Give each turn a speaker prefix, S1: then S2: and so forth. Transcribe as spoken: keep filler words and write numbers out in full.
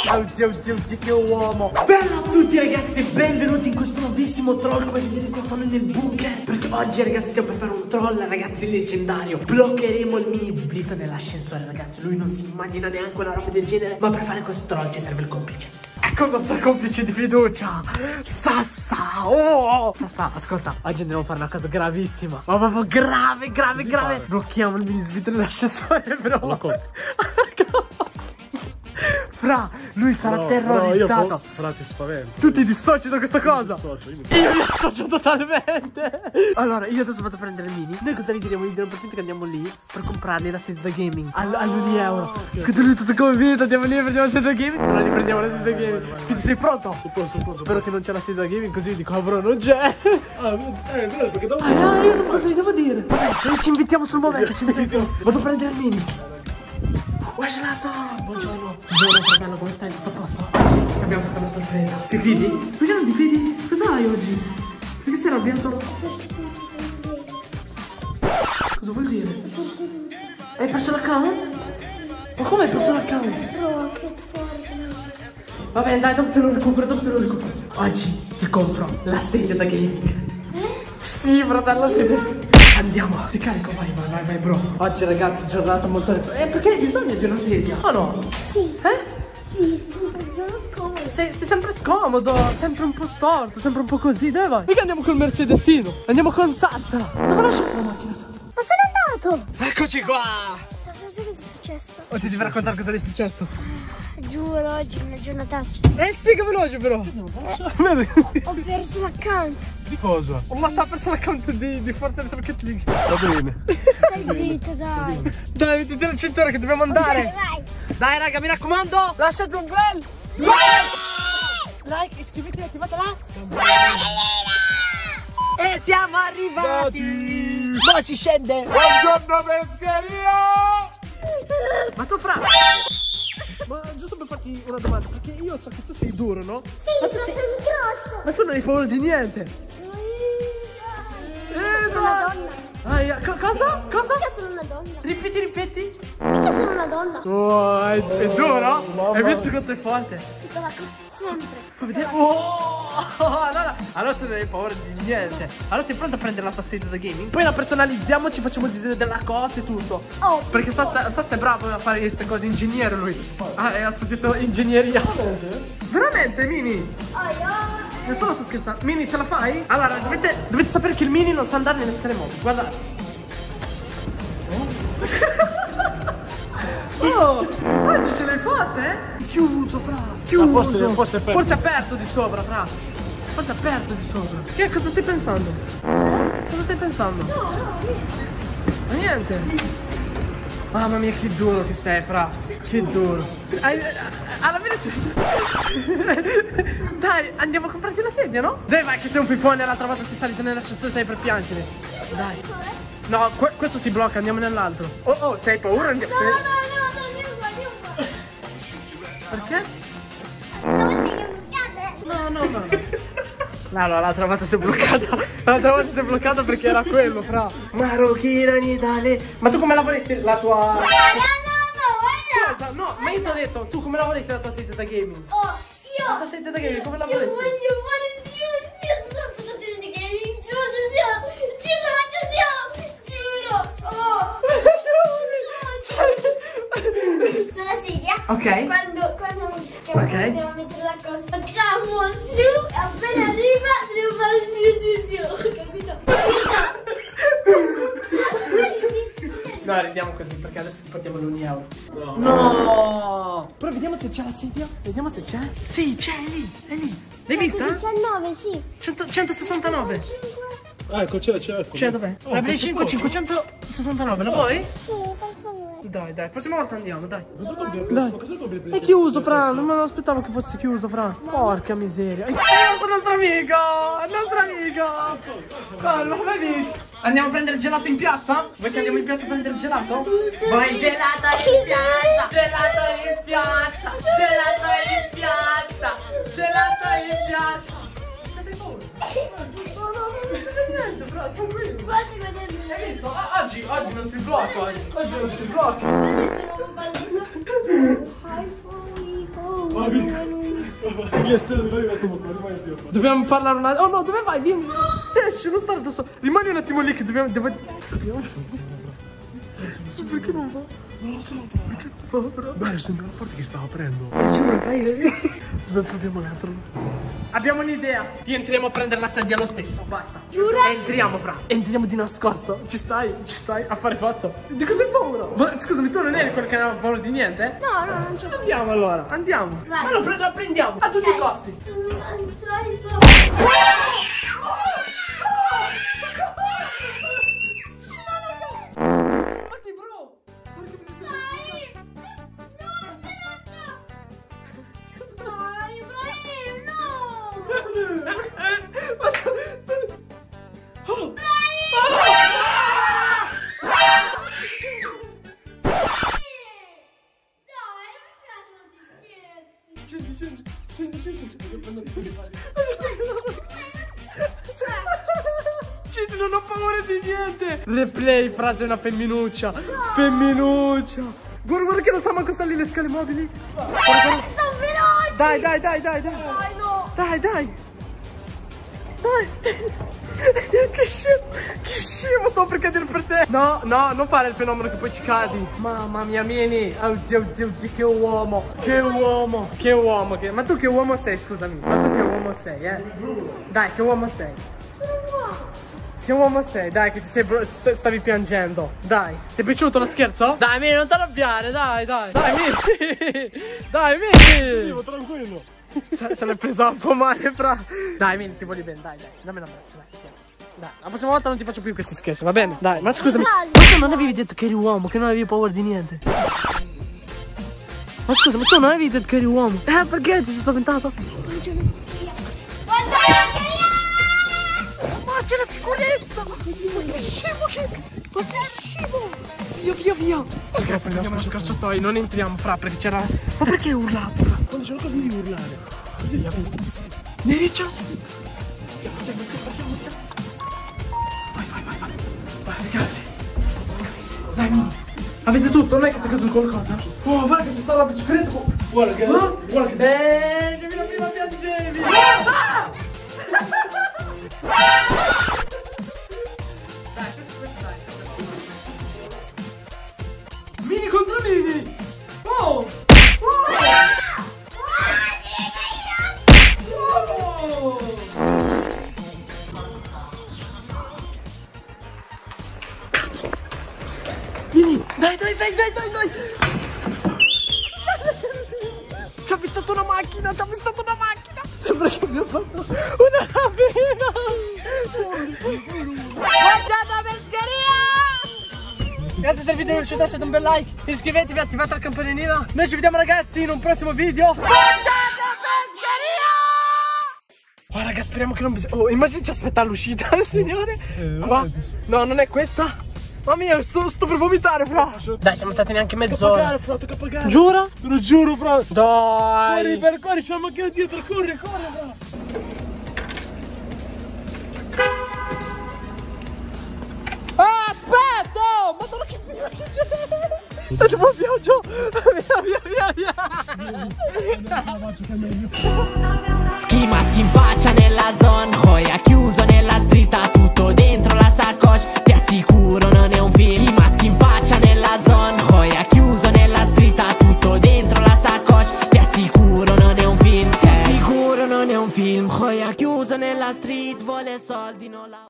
S1: Oddio, oddio, oddio, che uomo. Bella a tutti ragazzi, benvenuti in questo nuovissimo troll. Come vedete qua sono nel bunker, perché oggi ragazzi stiamo per fare un troll ragazzi leggendario. Bloccheremo il mini Zblito nell'ascensore ragazzi. Lui non si immagina neanche una roba del genere, ma per fare questo troll ci serve il complice. Ecco il nostro complice di fiducia, Sassa. Oh, Sassa, ascolta, oggi andremo a fare una cosa gravissima. Ma proprio grave, grave, grave fare? Blocchiamo il mini Zblito nell'ascensore, però. Fra, lui sarà no, terrorizzato. No,
S2: Fra, ti spavento.
S1: Tu ti dissoci da questa cosa?
S2: Dissocio, io,
S1: io mi dissocio totalmente. Allora, io adesso vado a prendere il mini. Noi cosa gli diremo? Gli diremo per finta che andiamo lì per comprargli la sedia da gaming All, all'un euro. Okay. Che lui tutto come vedo, andiamo lì e prendiamo la sedia da gaming. Allora li prendiamo la sedia da gaming. Quindi sei pronto?
S2: Posso, posso,
S1: Spero che non c'è la sedia da gaming, così dico, oh bro, non c'è.
S2: Ah, eh, vero, perché dopo.
S1: Ah, no, io dopo cosa gli devo dire? Vabbè, noi ci invitiamo sul momento, ci invitiamo. Vado a prendere il mini. Buongiorno, buongiorno. Buongiorno fratello, come stai? Tutto a posto? Oggi ti abbiamo fatto una sorpresa. Ti fidi? Perché non ti fidi? Cosa hai oggi? Perché sei arrabbiato? Cosa vuol dire? Hai perso l'account? Ma come hai perso l'account?
S3: Rocket Fortnite.
S1: Va bene, dai, dopo te lo recupero, dopo te lo recupero. Oggi ti compro la sedia da gaming.
S3: Eh?
S1: Sì, fratello, sedia. Andiamo, ti carico, vai, vai, vai, vai, bro. Oggi ragazzi, giornata molto... Eh, perché hai bisogno di una sedia? O no?
S3: Sì.
S1: Eh?
S3: Sì, sono scomodo.
S1: Sei, sei sempre scomodo, sempre un po' storto, sempre un po' così, dove vai? Perché andiamo col Mercedesino? Andiamo con Sassa. Dove lasci la macchina, Sassa?
S3: Ma sono andato!
S1: Eccoci qua!
S3: Sassa, sai cosa è successo?
S1: Oh, ti devi raccontare cosa è successo?
S3: Giuro, oggi è una giornataccia.
S1: Eh, spiega veloce però.
S3: Eh, ho perso l'account.
S2: Di cosa?
S1: Ma t'ha perso l'account di, di Fortnite Rocket League.
S2: Va bene.
S3: Stai zitto, dai.
S1: Dai, mettiti al cintura che dobbiamo andare.
S3: Okay, vai.
S1: Dai raga, mi raccomando, lasciate un bel like. Like, iscrivetevi, attivate la e siamo arrivati. Ma si scende.
S2: Buongiorno pescheria.
S1: Ma tu fra, ma giusto per farti una domanda, perché io so che tu sei duro, no?
S3: Sì, ma sono grosso.
S1: Ma tu non hai paura di niente. Eh,
S3: Sono una donna.
S1: Ah, co cosa? Cosa?
S3: Mica sono una donna.
S1: Ripeti, ripeti.
S3: Mica sono una donna.
S1: Oh, è, è duro? Hai visto quanto è forte?
S3: Tutta la cosa sempre.
S1: Fai vedere. Oh, allora, allora tu non hai paura di niente. Allora sei pronto a prendere la tua sedia da gaming? Poi la personalizziamo, ci facciamo il disegno della cosa e tutto.
S3: Oh.
S1: Perché Sassa, Sassa è bravo a fare queste cose, ingegnere lui. Ah, ha studiato ingegneria. Veramente, Mini?
S3: Oh, yeah.
S1: Nessuno sta scherzando. Mini, ce la fai? Allora, dovete, dovete sapere che il Mini non sa andare nelle scale mobili. Guardate. Oh, oggi ce l'hai fatta, eh? Chiuso, fra. Chiuso.
S2: Ma forse, forse è aperto.
S1: Forse è aperto di sopra, fra. Forse è aperto di sopra. Che cosa stai pensando? Cosa stai pensando?
S3: No, no,
S1: Ma niente. Mamma mia, che duro che sei, fra. Che duro. Hai- Alla fine si... Dai, andiamo a comprarti la sedia, no? Dai, vai, che sei un fifone. L'altra volta sei salito nell'ascensore, stai per piangere. Dai. No, que- questo si blocca, andiamo nell'altro. Oh, oh, sei paura? Andiamo.
S3: no, no,
S1: sei-
S3: no, no, andiamo qua, andiamo qua.
S1: Perché?
S3: No,
S1: No, no, no. No, no, l'altra volta si è bloccata. L'altra volta si è bloccata perché era quello, fra. Marocchina in Italia. Ma tu come la vorresti la tua...
S3: no, no, no,
S1: Cosa? No, ma io ti ho detto, tu come la vorresti la tua sedia da gaming?
S3: oh, io.
S1: La tua sedia da gaming, come la
S3: Io
S1: vorresti?
S3: voglio fare io, io sono applicazione di gaming, giuro, giuro, giuro, giuro, giuro, oh. Sulla sedia.
S1: Ok.
S3: Quando, quando
S1: Ok.
S3: dobbiamo mettere la cosa, facciamo su, appena arriva devo fare su, su, su, capito?
S1: No, ridiamo così perché adesso ti portiamo l'un euro.
S2: No.
S1: No! Però vediamo se c'è la sedia. Vediamo se c'è. Sì, c'è, è lì, è lì. L'hai vista?
S3: diciannove, sì.
S1: cento centosessantanove.
S2: Ah, ecco, c'è, c'è. Ecco.
S1: C'è dov'è?
S2: Oh,
S1: la Play
S2: questo
S1: cinque
S2: posto.
S1: cinquecentosessantanove, la vuoi?
S3: Sì, per favore.
S1: Dai, dai, prossima volta andiamo, dai.
S2: Cosa compri?
S1: Dai.
S2: Cosa compri per
S1: È chiuso, fra, non me lo aspettavo che fosse chiuso, fra. Porca miseria. È il nostro amico, il nostro amico. Calma, vedi? Andiamo a prendere il gelato in piazza? Vuoi che andiamo in piazza a prendere il gelato? Vuoi gelato in piazza? Gelato in piazza! Gelato in piazza! Gelato in piazza! Cosa hai paura? No, no, no, non succede niente, fra, tranquillo.
S3: Guardi, guardi.
S1: Hai visto? Ah, oggi, oggi non si blocca, oggi, oggi non si blocca.
S3: Ho detto un bambino. iPhone,
S1: Dobbiamo parlare un attimo. Oh no, dove vai? Vieni. Esci, non stare da solo. Rimani un attimo lì che dobbiamo. Devo... Perché non va?
S2: Non lo so, perché non va, però. Beh, sembra la porta che stava aprendo.
S1: Giuro, fai.
S2: Dove proviamo l'altro?
S1: Abbiamo un'idea. Ti entriamo a prendere la sedia lo stesso. Basta.
S3: Giuro?
S1: Entriamo, fra. Entriamo di nascosto. Ci stai? Ci stai? Affare fatto. Di cosa hai paura? Ma scusami, tu non eri quello che non aveva paura di niente?
S3: No, no, non c'è.
S1: Andiamo allora. Andiamo.
S3: Vai.
S1: Ma lo pre- la prendiamo. A tutti i costi. Matti, bro. Perché mi sei
S3: Dai, Ibrahim, no!
S1: Oh. Scendi, scendi, scendi, scendi. Scendi, non ho paura di niente. Replay, frase una femminuccia. Femminuccia. Guarda, guarda che non sta manco lì le scale mobili. Guarda, guarda.
S3: Sono veloci!
S1: Dai, dai, dai, dai, dai.
S3: Dai, no!
S1: Dai, dai. Dai. Che scemo, che scemo, stavo per cadere per te. No, no, non fare il fenomeno che poi ci cadi. Mamma mia, Mini. Oddio, oddio, oddio, che uomo. Che uomo, che uomo che... Ma tu che uomo sei, scusami. Ma tu che uomo sei, eh? Dai, che uomo sei? Che uomo sei? Dai, che ti sei bro- st- stavi piangendo. Dai, ti è piaciuto lo scherzo? Dai, Mini, non ti arrabbiare, dai, dai. Dai, Mini. Dai, Mini.
S2: Tranquillo.
S1: Se, se l'è presa un po' male, fra. Dai, Mini, ti voglio bene, dai, dai. Dammi un abbraccio, dai, scherzo. Dai, la prossima volta non ti faccio più questi scherzi, va bene? Dai, ma scusami. Ma tu non avevi detto che eri uomo, che non avevi paura di niente? Ma scusa, ma tu non avevi detto che eri uomo? Eh, perché ti sei spaventato? Ma c'è la sicurezza! Ma che scemo che... Ma sei scemo! Via, via, via! Ragazzi, andiamo allo scarciatoio, non entriamo, fra, perché c'era... Ma perché hai urlato? Fra?
S2: Quando c'è qualcosa devi urlare.
S1: Via, via. Ne ricciasi! Vai, vai, vai, vai. Vai, ragazzi. Dai, Mini. Avete tutto? Non è che ti è caduto qualcosa? Oh, guarda che ci sta la sicurezza.
S2: Guarda che...
S1: Ah?
S2: Guarda che...
S1: Eh, che prima prima piangevi. Ah! Dai, questo, questo dai. Mini contro Mini. Oh! Oh! Mini, dai, dai, dai, dai, dai, dai! Ci ha avvistato una macchina, ci ha avvistato una macchina! Sembra che abbia fatto una rapina!
S3: Buongiorno, pescheria!
S1: Ragazzi, se il video vi è piaciuto lasciate un bel like, iscrivetevi, attivate la campanellina. Noi ci vediamo ragazzi in un prossimo video.
S3: Buongiorno, pescheria!
S1: Oh raga, speriamo che non bisogna... Oh, immagini ci aspetta all'uscita il signore. Qua? No, non è questa. Mamma mia, sto, sto per vomitare, fra. Dai, siamo stati neanche mezz'ora.
S2: Fra, tocca pagare.
S1: Giura?
S2: Te lo giuro, fra.
S1: Dai.
S2: Corri, per corri, c'è la macchina dietro, corri, corri, fra.
S1: Ah, aspetta! Madonna che prima che c'è! È tipo un viaggio! Via, via, via, via!
S4: Ski mask in faccia nella zone, Hoya chiuso nella street, ha tutto dentro la sacoche, ti assicuro non è un film. Ski mask in faccia nella zone, Hoya chiuso nella street, ha tutto dentro la sacoche, ti assicuro non è un film. Ti assicuro non è un film, Hoya chiuso nella street, vuole soldi non la...